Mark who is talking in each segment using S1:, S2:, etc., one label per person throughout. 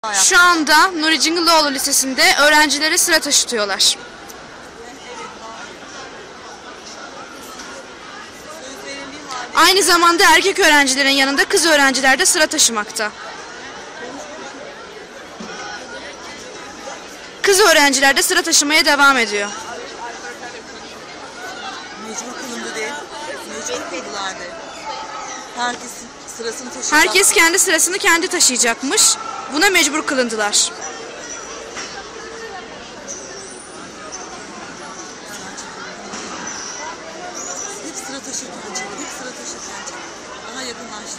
S1: Şu anda Nuri Cingilioğlu Lisesi'nde öğrencileri sıra taşıtıyorlar. Aynı zamanda erkek öğrencilerin yanında kız öğrenciler de sıra taşımakta. Kız öğrenciler de sıra taşımaya devam ediyor.
S2: Mecbur kılındı değil. Mecbur kıldılardı. Herkesin sırasını taşıyacak.
S1: Herkes kendi sırasını kendi taşıyacakmış. Buna mecbur kılındılar.
S2: Hep sıra taşırken çabuk, hep sıra taşırken çabuk. Daha yakınlaştı.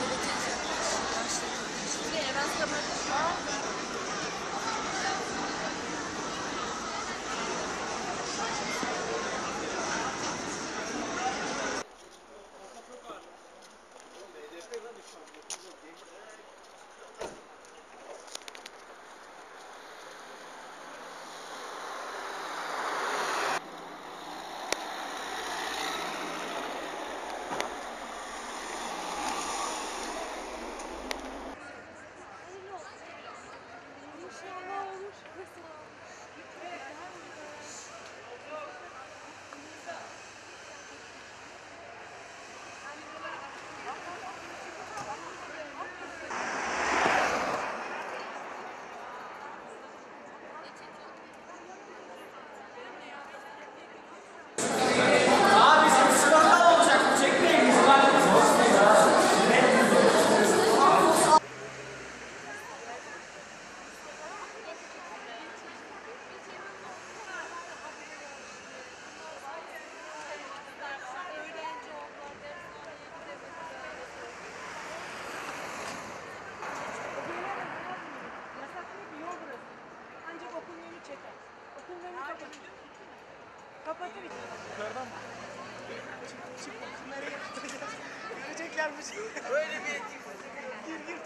S3: Kapatır. Yukarıdan mı? Çık bakın nereye göreceklermiş. Böyle bir gir.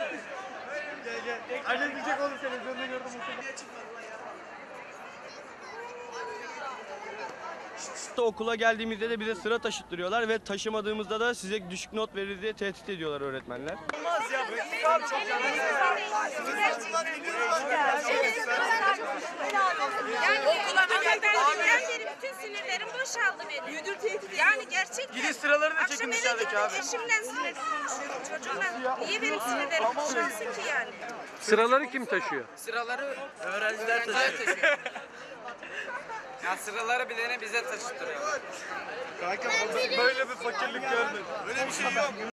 S3: Gel. Annem diyecek oğlum televizyonda gördüm o
S4: Okula geldiğimizde de bize sıra taşıttırıyorlar ve taşımadığımızda da size düşük not verir diye tehdit ediyorlar öğretmenler.
S3: Olmaz ya. Abi çok yanlış.
S5: Yani okula geldiğimden beri bütün sinirlerim boşaldı benim. Yani gerçekten.
S3: Gidin sıraları da çekin
S5: Akşam eve
S3: dışarıdaki abi.
S5: gittim, eşimle sinirli konuşuyorum, çocuğumla. Niye benim sinirlerim boşalsın ki yani?
S6: Sıraları kim taşıyor?
S7: Sıraları
S3: Öğrenciler taşıyor.
S7: ya sıraları bilene bize taşıtırıyorlar.
S3: Kanka böyle bir fakirlik görmedim. Böyle bir şey yok.